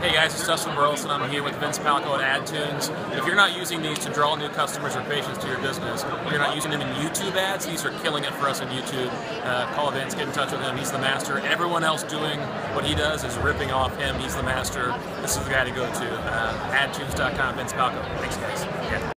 Hey guys, it's Dustin Burleson. I'm here with Vince Palco at AdToons. If you're not using these to draw new customers or patients to your business, if you're not using them in YouTube ads, these are killing it for us on YouTube. Call Vince, get in touch with him. He's the master. Everyone else doing what he does is ripping off him. He's the master. This is the guy to go to. AdToons.com, Vince Palco. Thanks guys. Yeah.